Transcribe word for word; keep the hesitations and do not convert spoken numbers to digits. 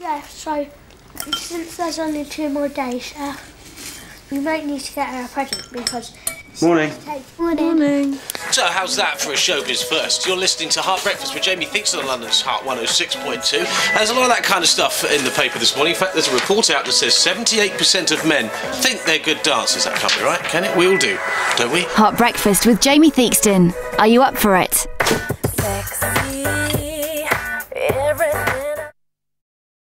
Yeah, so since there's only two more days, uh, we might need to get her a present because... Morning. Morning. Morning. So how's that for a showbiz first? You're listening to Heart Breakfast with Jamie Theakston on London's Heart one oh six point two. There's a lot of that kind of stuff in the paper this morning. In fact, there's a report out that says seventy-eight percent of men think they're good dancers. That can't be right, can it? We all do, don't we? Heart Breakfast with Jamie Theakston. Are you up for it? Sexy.